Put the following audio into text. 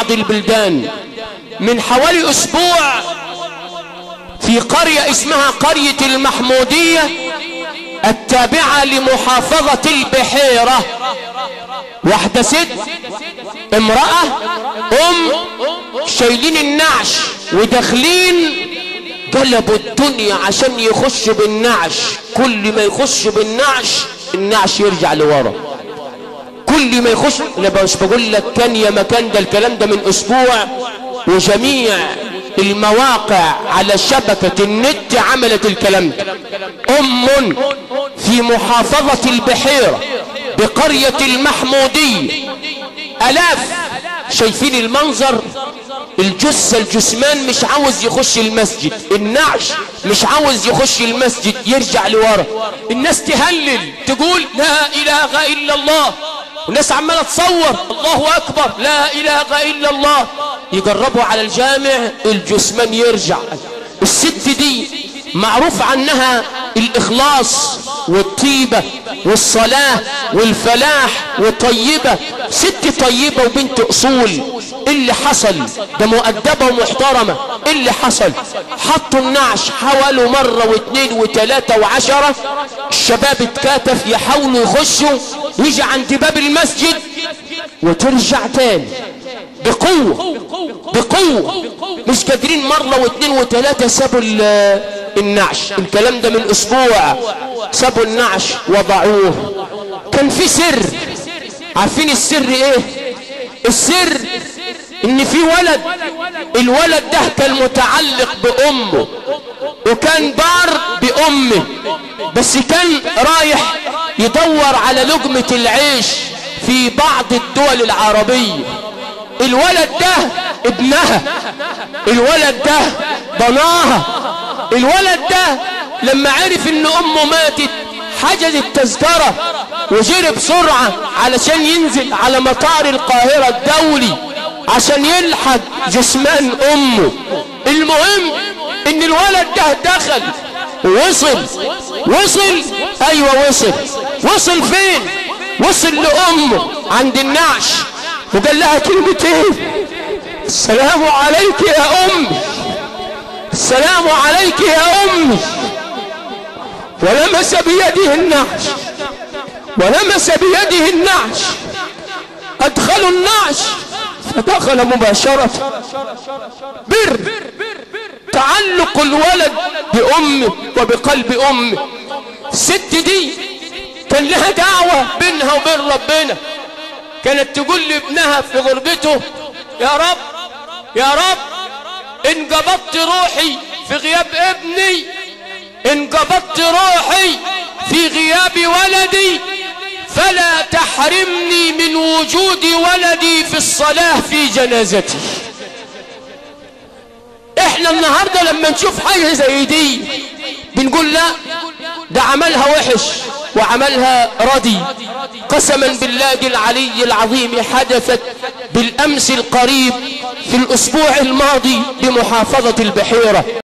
بعض البلدان من حوالي أسبوع في قرية اسمها قرية المحمودية التابعة لمحافظة البحيرة. واحدة ست امرأة شايلين النعش وداخلين قلبوا الدنيا عشان يخش بالنعش. كل ما يخش بالنعش النعش يرجع لورا. كل ما يخش، انا مش بقول لك كان يا مكان، ده الكلام ده من اسبوع، وجميع المواقع على شبكة النت عملت الكلام ده. في محافظة البحيرة بقرية المحمودية، آلاف شايفين المنظر، الجثمان مش عاوز يخش المسجد، النعش مش عاوز يخش المسجد، يرجع لورا. الناس تهلل تقول لا إله إلا الله، والناس عمالة تصور الله أكبر لا إله إلا الله. يقربوا على الجامع الجثمان يرجع. الست دي معروف عنها الإخلاص والطيبة والصلاة والفلاح وطيبة، ست طيبة وبنت أصول. اللي حصل ده مؤدبة ومحترمة. اللي حصل حطوا النعش، حاولوا مرة واثنين وثلاثة وعشرة، الشباب اتكاتف يحاولوا يخشوا، يجي عند باب المسجد وترجع تاني بقوة بقوة. مش قادرين، مرة واثنين وثلاثة سابوا النعش. الكلام ده من اسبوع. سابوا النعش وضعوه. كان في سر. عارفين السر ايه؟ السر ان في ولد، الولد ده كان متعلق بامه وكان بار بامه، بس كان رايح يدور على لقمة العيش في بعض الدول العربية. الولد ده ابنها، الولد ده ضناها. الولد ده لما عرف ان امه ماتت حجز التذكرة وجري بسرعة علشان ينزل على مطار القاهرة الدولي عشان يلحق جثمان امه. المهم ان الولد ده دخل وصل ايوه وصل فين؟ وصل لامه عند النعش وقال لها كلمتين: السلام عليك يا امي، السلام عليك يا امي. ولمس بيده النعش، ادخلوا النعش فدخل مباشرة. بر تعلق الولد بامه وبقلب امه. الست دي كان لها دعوة بينها وبين ربنا. كانت تقول لابنها في غربته: يا رب يا رب، إن قبضت روحي في غياب ابني، إن قبضت روحي في غياب ولدي، فلا تحرمني من وجود ولدي في الصلاة في جنازتي. احنا النهاردة لما نشوف حاجة زي دي بنقول لا، ده عملها وحش وعملها ردي. قسما بالله العلي العظيم حدثت بالأمس القريب في الأسبوع الماضي بمحافظة البحيرة.